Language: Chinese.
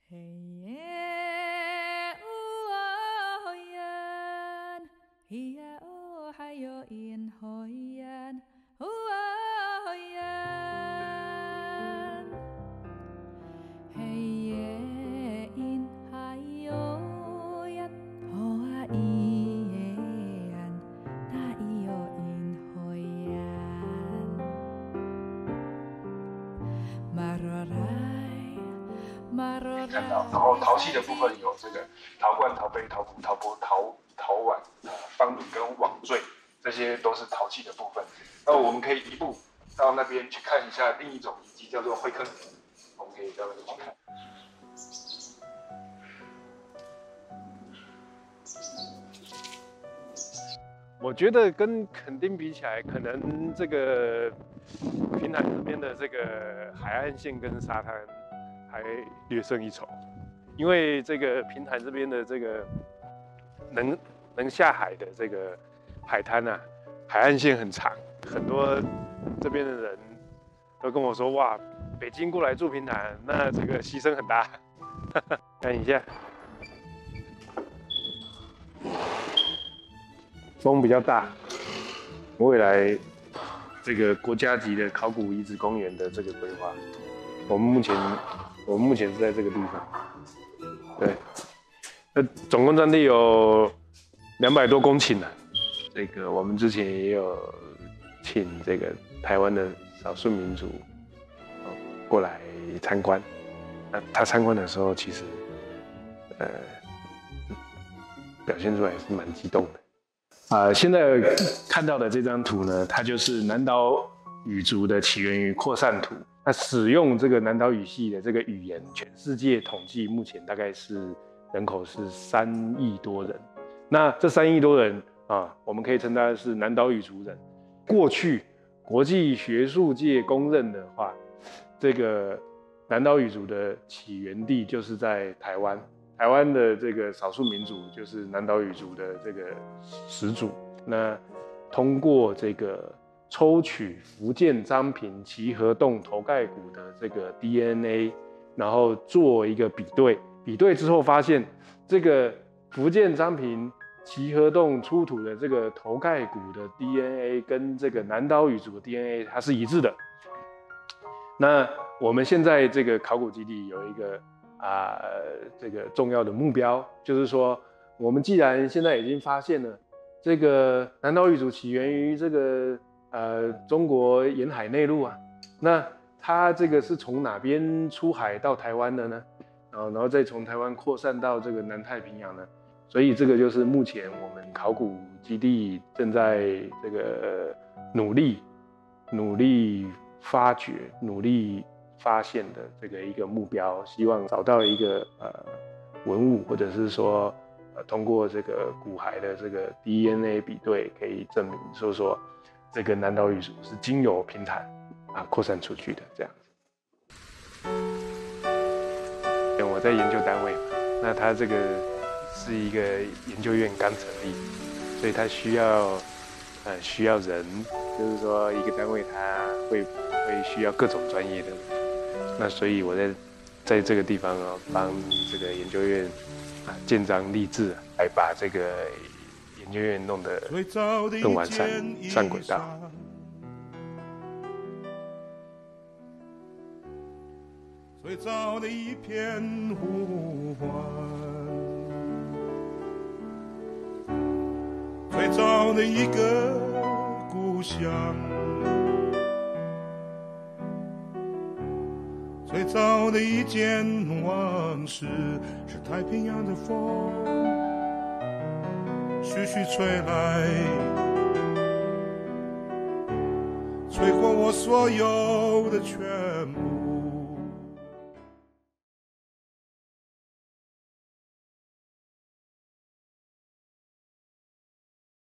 看到，然后陶器的部分有这个陶罐、陶杯、陶壶、陶钵、陶碗、方鼎跟网坠，这些都是陶器的部分。那我们可以移步到那边去看一下另一种遗迹，叫做灰坑。我们可以到那边去看。我觉得跟垦丁比起来，可能这个平潭这边的这个海岸线跟沙滩还略胜一筹，因为这个平潭这边的这个能下海的这个海滩啊，海岸线很长，很多这边的人都跟我说，哇，北京过来住平潭，那这个牺牲很大。看一下，风比较大，未来这个国家级的考古遗址公园的这个规划，我们目前是在这个地方，对，那总共占地有200多公顷了。这个我们之前也有请这个台湾的少数民族过来参观，那他参观的时候，其实表现出来是蛮激动的。现在看到的这张图呢，它就是南岛语族的起源于扩散图。那使用这个南岛语系的这个语言，全世界统计目前大概是人口是3亿多人。那这3亿多人我们可以称它是南岛语族人。过去国际学术界公认的话，这个南岛语族的起源地就是在台湾。台湾的这个少数民族就是南岛语族的这个始祖。那通过这个抽取福建漳平奇河洞头盖骨的这个 DNA， 然后做一个比对之后发现，这个福建漳平奇河洞出土的这个头盖骨的 DNA 跟这个南岛语族的 DNA 它是一致的。那我们现在这个考古基地有一个这个重要的目标，就是说，我们既然现在已经发现了这个南岛语族起源于这个中国沿海内陆啊，那它这个是从哪边出海到台湾的呢？然后再从台湾扩散到这个南太平洋呢？所以这个就是目前我们考古基地正在这个努力发掘、努力发现的这个一个目标，希望找到一个文物，或者是说通过这个骨骸的这个 DNA 比对，可以证明说这个南岛语族是经由平潭扩散出去的这样子。我在研究单位嘛，那它这个是一个研究院刚成立，所以它需要人，就是说一个单位它会需要各种专业的人。那所以我在这个地方帮这个研究院建章立制，来把这个研究院弄得更完善，上轨道。最早的一片呼唤，最早的一个故乡，最早的一件往事，是太平洋的风徐徐吹来，吹过我所有的全部。